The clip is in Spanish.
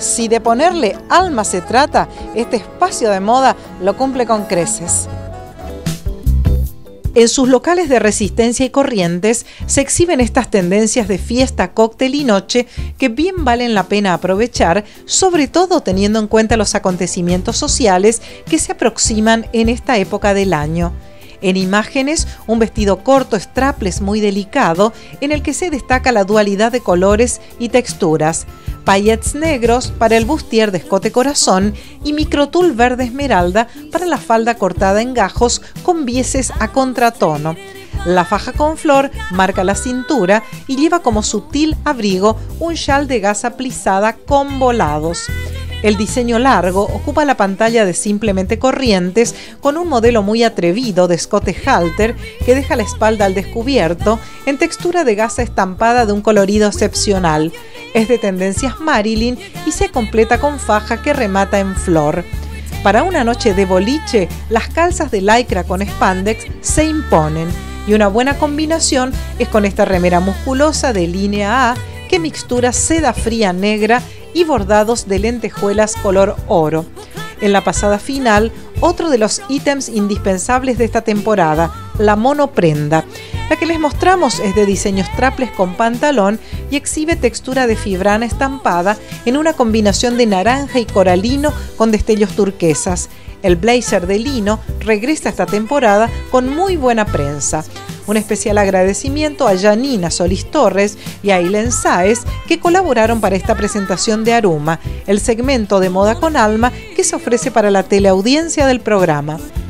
Si de ponerle alma se trata, este espacio de moda lo cumple con creces. En sus locales de Resistencia y Corrientes se exhiben estas tendencias de fiesta, cóctel y noche que bien valen la pena aprovechar, sobre todo teniendo en cuenta los acontecimientos sociales que se aproximan en esta época del año. En imágenes, un vestido corto strapless muy delicado en el que se destaca la dualidad de colores y texturas. Paillettes negros para el bustier de escote corazón y microtul verde esmeralda para la falda cortada en gajos con bieces a contratono. La faja con flor marca la cintura y lleva como sutil abrigo un chal de gasa plisada con volados. El diseño largo ocupa la pantalla de Simplemente Corrientes con un modelo muy atrevido de escote halter que deja la espalda al descubierto en textura de gasa estampada de un colorido excepcional. Es de tendencias Marilyn y se completa con faja que remata en flor. Para una noche de boliche, las calzas de lycra con spandex se imponen y una buena combinación es con esta remera musculosa de línea A que mixtura seda fría negra y bordados de lentejuelas color oro. En la pasada final, otro de los ítems indispensables de esta temporada, la monoprenda. La que les mostramos es de diseño strapless con pantalón y exhibe textura de fibrana estampada en una combinación de naranja y coralino con destellos turquesas. El blazer de lino regresa esta temporada con muy buena prensa. Un especial agradecimiento a Janina Solís Torres y a Aileen Sáez que colaboraron para esta presentación de Aruma, el segmento de moda con alma que se ofrece para la teleaudiencia del programa.